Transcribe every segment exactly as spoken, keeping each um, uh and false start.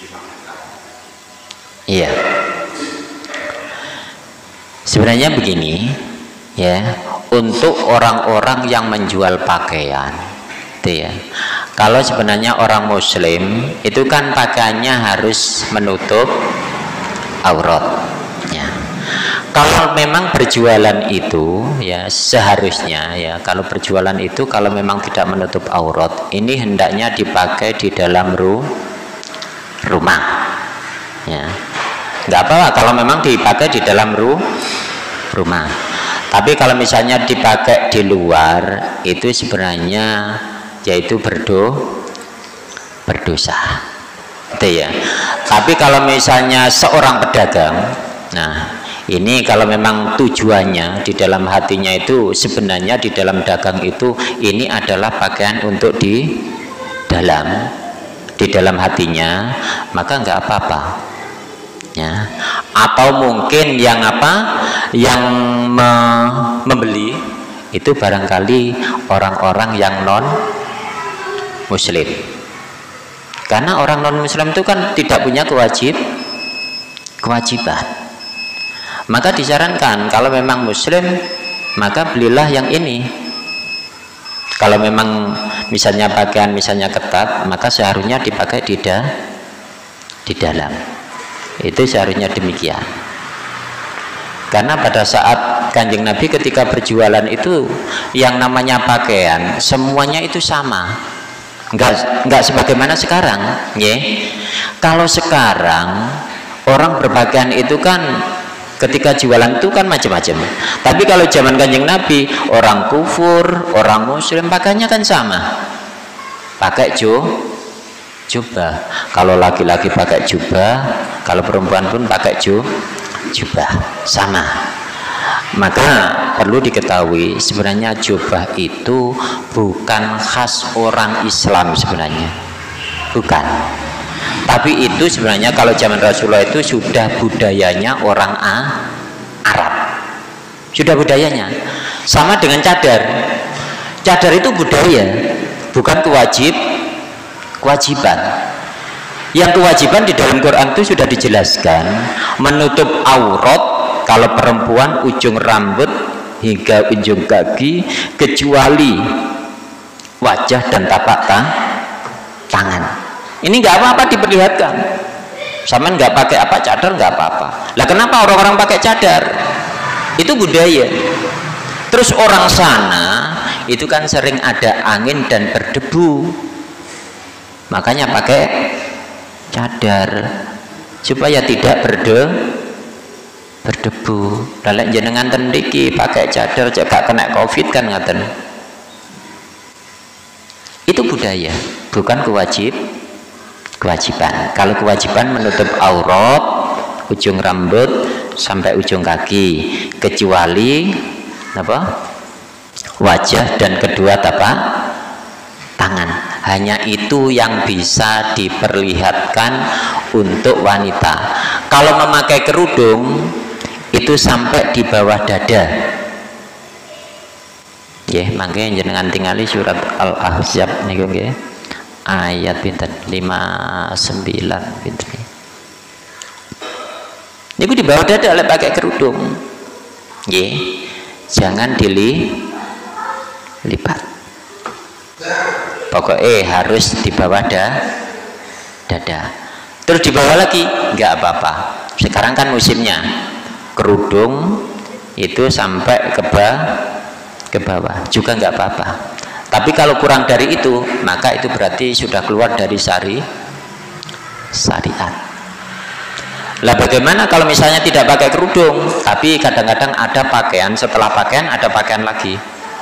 Iya. Sebenarnya begini, ya, untuk orang-orang yang menjual pakaian, itu ya. Kalau sebenarnya orang Muslim itu kan pakaiannya harus menutup aurat. Ya. Kalau memang berjualan itu, ya seharusnya ya kalau berjualan itu kalau memang tidak menutup aurat, ini hendaknya dipakai di dalam ru rumah. Ya. Nggak apa-apa kalau memang dipakai di dalam ru rumah. Tapi kalau misalnya dipakai di luar, itu sebenarnya yaitu berdo berdosa. Itu ya. Tapi kalau misalnya seorang pedagang, nah ini kalau memang tujuannya di dalam hatinya itu sebenarnya di dalam dagang itu ini adalah pakaian untuk di dalam di dalam hatinya, maka nggak apa-apa. Ya. Atau mungkin yang apa yang me membeli itu barangkali orang-orang yang non muslim, karena orang non muslim itu kan tidak punya kewajib kewajiban, maka disarankan kalau memang muslim maka belilah yang ini. Kalau memang misalnya pakaian misalnya ketat, maka seharusnya dipakai di da di dalam. Itu seharusnya demikian. Karena pada saat Kanjeng Nabi ketika berjualan itu yang namanya pakaian semuanya itu sama, enggak enggak sebagaimana sekarang, ya. Kalau sekarang orang berpakaian itu kan ketika jualan itu kan macam-macam. Tapi kalau zaman Kanjeng Nabi orang kufur, orang muslim pakaiannya kan sama, pakai jo jubah. Kalau laki-laki pakai jubah, kalau perempuan pun pakai ju jubah, sama. Maka perlu diketahui sebenarnya jubah itu bukan khas orang Islam sebenarnya, bukan. Tapi itu sebenarnya kalau zaman Rasulullah itu sudah budayanya orang A, Arab, sudah budayanya. Sama dengan cadar. Cadar itu budaya, bukan kewajib kewajiban. Yang kewajiban di dalam Quran itu sudah dijelaskan, menutup aurat kalau perempuan ujung rambut hingga ujung kaki kecuali wajah dan tapak ta tangan. Ini nggak apa-apa diperlihatkan. Sama nggak pakai apa cadar nggak apa-apa. Lah kenapa orang-orang pakai cadar? Itu budaya. Terus orang sana itu kan sering ada angin dan berdebu, makanya pakai cadar supaya tidak berde berdebu. Lalek jenengan tendiki pakai cadar gak kena covid kan ngaten. Itu budaya, bukan kewajib kewajiban. Kalau kewajiban menutup aurat ujung rambut sampai ujung kaki kecuali apa? Wajah dan kedua tapak tangan. Hanya itu yang bisa diperlihatkan untuk wanita. Kalau memakai kerudung itu sampai di bawah dada. Ya, makanya jenengan tingali surat Al-Ahzab niku nggih. Ayat pinten lima puluh sembilan pinten. Niku di bawah dada oleh pakai kerudung. Nggih. Jangan dilipat. Pokoknya harus di bawah da, dada. Terus di bawah lagi nggak apa-apa. Sekarang kan musimnya kerudung itu sampai ke bawah, ke bawah juga nggak apa-apa. Tapi kalau kurang dari itu maka itu berarti sudah keluar dari syari syariat. Lah bagaimana kalau misalnya tidak pakai kerudung tapi kadang-kadang ada pakaian, setelah pakaian ada pakaian lagi?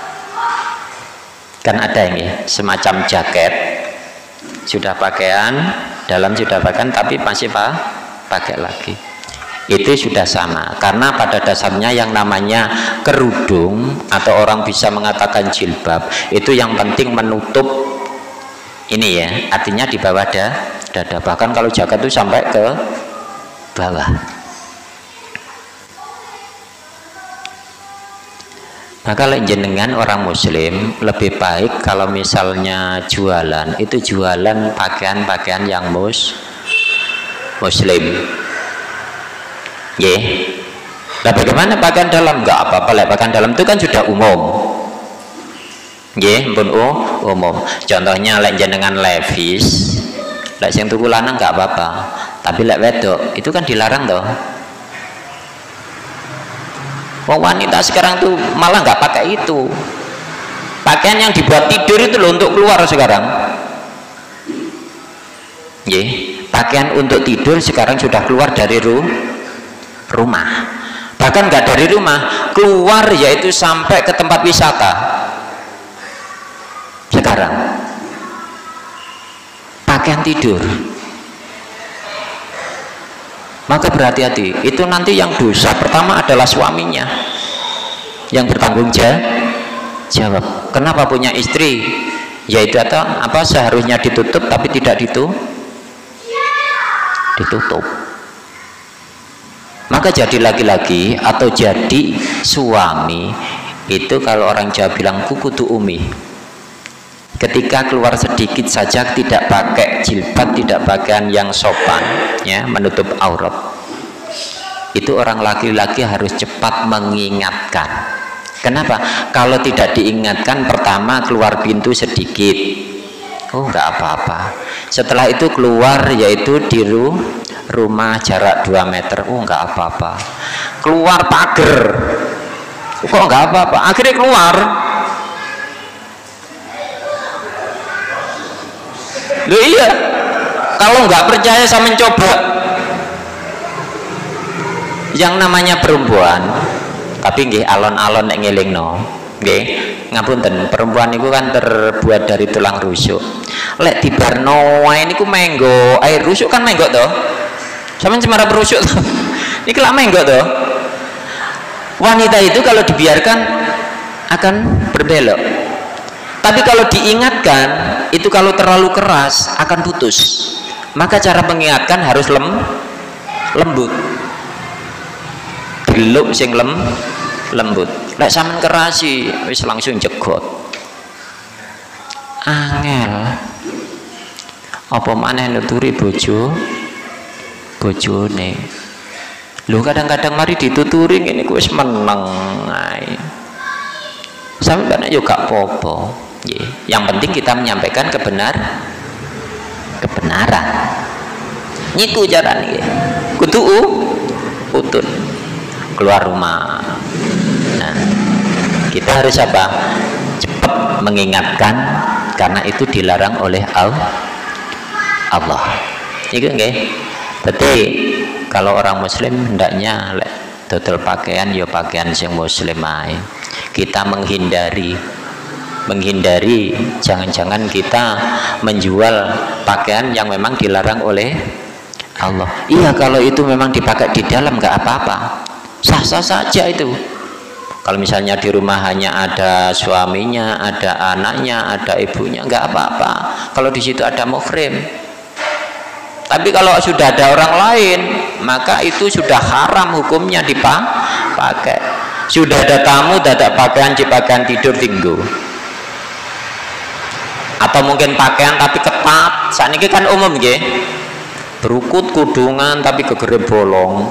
Kan ada ini semacam jaket, sudah pakaian dalam sudah pakaian tapi masih pak pakai lagi. Itu sudah sama, karena pada dasarnya yang namanya kerudung atau orang bisa mengatakan jilbab itu yang penting menutup ini ya, artinya di bawah da, dada. Bahkan kalau jaket itu sampai ke bawah. Maka kalau jenengan orang muslim lebih baik kalau misalnya jualan itu jualan pakaian-pakaian yang mus muslim. Nggih. Nah, bagaimana pakaian dalam? Enggak apa-apa, lek pakaian dalam itu kan sudah umum. Nggih, pun oh, umum. Contohnya lek jenengan levis, lek sing tuku lanang enggak apa-apa. Tapi lek wedok itu kan dilarang toh. Wong wanita sekarang tuh malah nggak pakai itu. Pakaian yang dibuat tidur itu loh untuk keluar sekarang. Nggih, pakaian untuk tidur sekarang sudah keluar dari ru rumah. Bahkan nggak dari rumah, keluar yaitu sampai ke tempat wisata. Sekarang pakaian tidur. Maka berhati-hati, itu nanti yang dosa pertama adalah suaminya yang bertanggung jawab. Kenapa punya istri? Yaitu atau apa seharusnya ditutup tapi tidak ditu ditutup. Maka jadi laki-laki atau jadi suami itu kalau orang Jawa bilang kukutu umi. Ketika keluar sedikit saja tidak pakai jilbab, tidak pakaian yang sopan, ya, menutup aurat, itu orang laki-laki harus cepat mengingatkan. Kenapa? Kalau tidak diingatkan, pertama keluar pintu sedikit, oh nggak apa-apa. Setelah itu keluar yaitu di rumah jarak dua meter, oh nggak apa-apa. Keluar pagar, kok nggak apa-apa. Akhirnya keluar. Loh iya, kalau nggak percaya saya mencoba. Yang namanya perempuan, tapi nggih alon-alon nek ngelingno, nggih ngapunten, perempuan itu kan terbuat dari tulang rusuk. Lek dibarno wae niku menggo, air rusuk kan menggo toh. Sampeyan cemara rusuk toh. Niki lak menggo toh. Wanita itu kalau dibiarkan akan berbelok. Tapi kalau diingatkan, itu kalau terlalu keras akan putus. Maka cara mengingatkan harus lem, lembut. Geluk sing lem, lembut. Lek sampean kerasi, wis langsung jegot. Angel. Apa maneh nuturi bojo? Bojone. Lho kadang-kadang mari dituturi ngene ku wis meneng ae. Sampe kan yo gak apa-apa. Yang penting kita menyampaikan kebenar kebenaran. Niku carane. Kudu utun keluar rumah. Nah, kita harus apa? Cepat mengingatkan karena itu dilarang oleh Allah. Iku nggih. Tapi kalau orang muslim hendaknya lek dodol pakaian ya pakaian sing muslim ae. Kita menghindari menghindari jangan-jangan kita menjual pakaian yang memang dilarang oleh Allah. Iya, kalau itu memang dipakai di dalam nggak apa-apa, sah-sah saja itu. Kalau misalnya di rumah hanya ada suaminya, ada anaknya, ada ibunya, nggak apa-apa. Kalau di situ ada muhrim. Tapi kalau sudah ada orang lain, maka itu sudah haram hukumnya dipakai. Sudah ada tamu, dadak pakaian pakaian tidur tinggu. Atau mungkin pakaian tapi ketat. Saat ini kan umum nggih. Berukut kudungan tapi gegere bolong.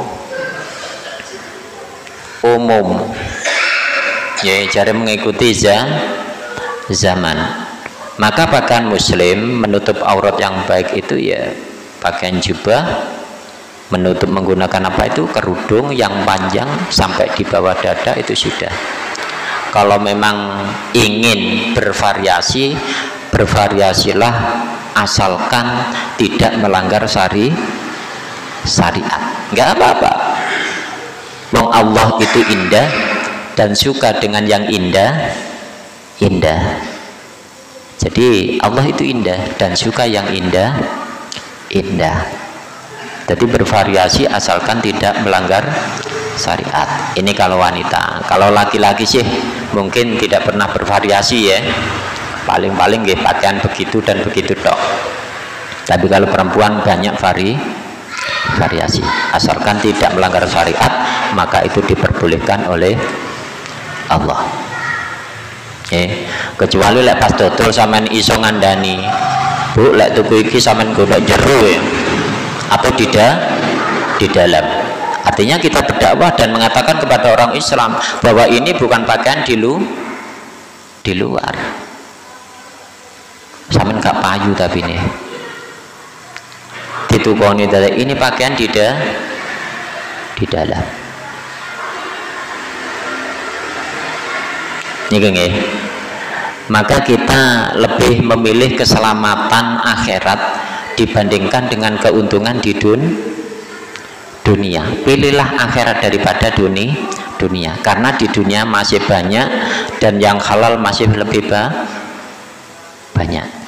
Umum. Ya, cara mengikuti zaman. Maka pakaian muslim menutup aurat yang baik itu ya pakaian jubah, menutup menggunakan apa itu kerudung yang panjang sampai di bawah dada itu sudah. Kalau memang ingin bervariasi, bervariasilah asalkan tidak melanggar syari syariat, nggak apa-apa. Wong Allah itu indah dan suka dengan yang indah indah. Jadi Allah itu indah dan suka yang indah indah. Jadi bervariasi asalkan tidak melanggar syariat. Ini kalau wanita. Kalau laki-laki sih mungkin tidak pernah bervariasi ya. Paling-paling nggih pakaian begitu dan begitu tok. Tapi kalau perempuan banyak vari variasi. Asalkan tidak melanggar syariat, maka itu diperbolehkan oleh Allah. Eh, kecuali lek pas dodol sampean iso ngandani, Bu, lek tuku iki sampean golek jero ya. atau di, da, di dalam. Artinya kita berdakwah dan mengatakan kepada orang Islam bahwa ini bukan pakaian di, lu, di luar. Sampeyan gak payu tapi ini ditukoni ini pakaian di, da, di dalam. Ini maka kita lebih memilih keselamatan akhirat dibandingkan dengan keuntungan di dun, dunia. Pilihlah akhirat daripada dunia, dunia karena di dunia masih banyak dan yang halal masih lebih ba, banyak.